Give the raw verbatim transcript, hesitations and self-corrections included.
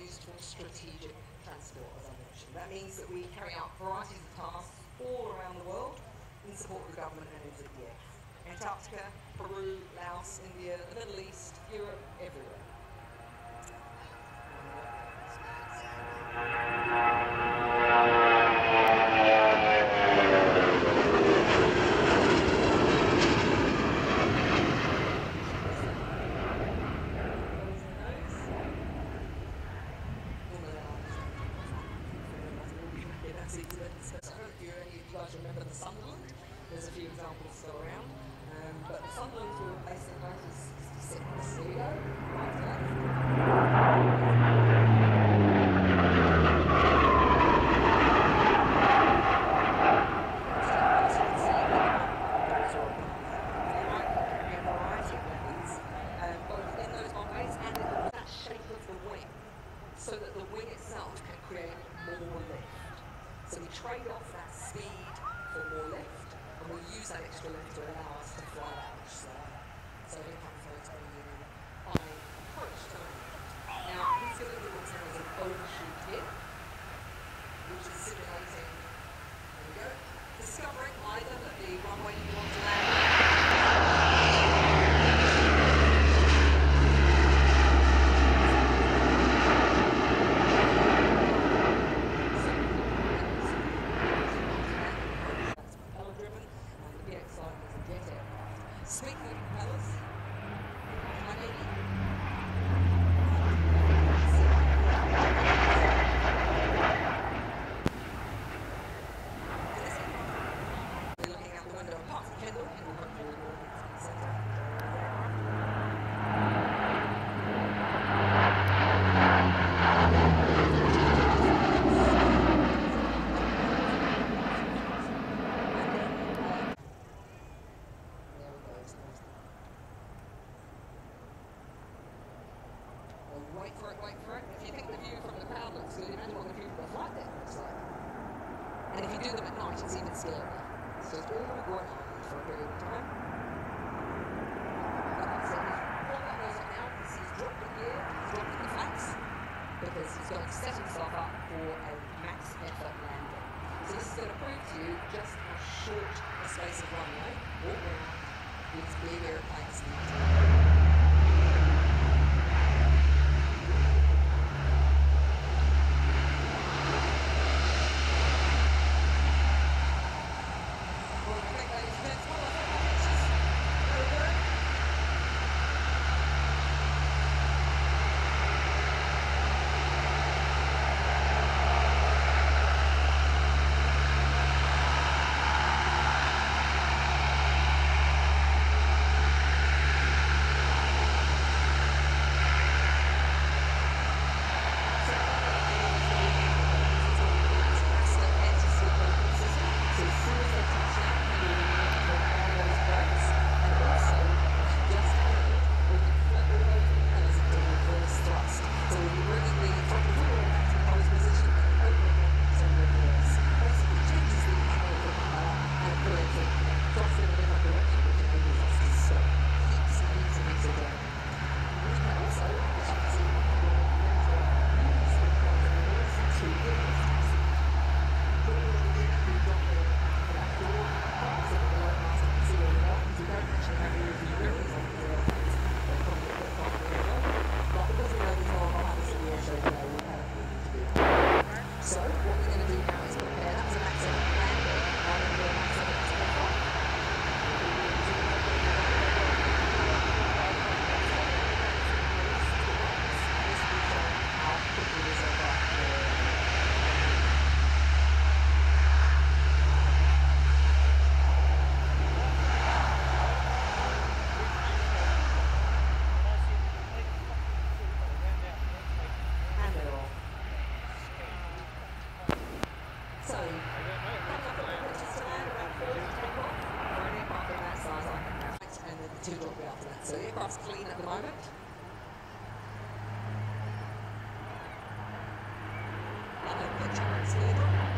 used for strategic transport, as I mentioned. That means that we carry out varieties of tasks all around the world in support of the government and N Z D F. Antarctica, Peru, Laos, India, the Middle East, Europe, everywhere. Remember the Sunderland? There's a few examples still around, um, but the Sunderlands were replaced in nineteen sixty-six. There you go, right to left. So that the wing itself can create more lift. So we trade off that speed for more lift, and we'll use that extra lift to allow us to fly that much slower. So here comes photo unit I approach time. Now he's going to do what's known as an overshoot here, which is simulating, there we go, discovering either that the runway you want to land on speaking of propellers, my lady. We're looking out the window of Park Kendall, and we'll hopefully walk into the centre. Wait for it, wait for it. If you think the view from the crowd looks good, imagine what the view from the flight deck looks like. And if you do them at night, it's even scarier. So it's all ground for a period of time. Like I said, he's pulled that nose up now because he's dropped the gear, he's dropped the flaps, because he's going to set himself up for a max effort landing. So this is going to prove to you just how short a space of runway all around these big airplanes need to be. two will be after that. So the aircraft's clean at the moment. And then the turret's cleared.